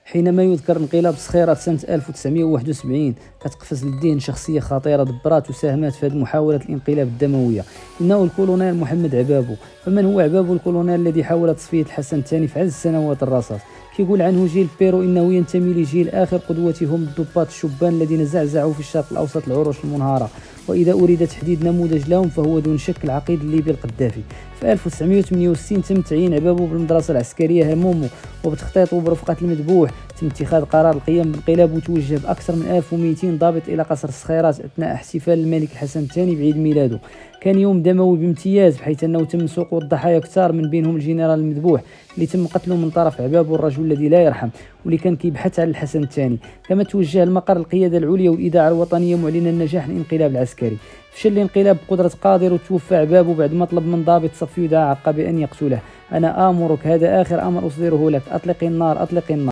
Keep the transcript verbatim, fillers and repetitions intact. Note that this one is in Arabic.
حينما يذكر انقلاب الصخيرات سنة ألف وتسعمائة وواحد وسبعين كتقفز للذهن شخصية خطيرة دبرات وساهمت في هذه محاولة الانقلاب الدموية، إنه الكولونيل محمد عبابو. فمن هو عبابو الكولونيل الذي حاول تصفية الحسن الثاني في عز سنوات الرصاص؟ كيقول عنه جيل بيرو إنه ينتمي لجيل آخر قدوتهم الضباط الشبان الذين زعزعوا في الشرق الأوسط العروش المنهارة، وإذا أريد تحديد نموذج لهم فهو دون شك العقيد الليبي القذافي. في ألف وتسعمائة وثمانية وستين تم تعيين عبابو بالمدرسة العسكرية هرمومو، وبتخطيط وبرفقة المذبوح تم اتخاذ قرار القيام بانقلاب وتوجه بأكثر من ألف ومئتين ضابط إلى قصر الصخيرات أثناء احتفال الملك الحسن الثاني بعيد ميلاده. كان يوم دموي بامتياز، بحيث أنه تم سقوط ضحايا كثار من بينهم الجنرال المذبوح اللي تم قتله من طرف عبابو الرجل الذي لا يرحم واللي كان كيبحث على الحسن الثاني. كما توجه المقر القيادة العليا والإذاعة الوطنية معلنا نجاح الانقلاب العسكري. فشل الانقلاب بقدرة قادر وتوفى عبابو بعد ما طلب من ضابط صف يدعى عقا بأن يقتله. أنا آمرك، هذا آخر أمر أصدره لك، أطلق النار أطلق النار.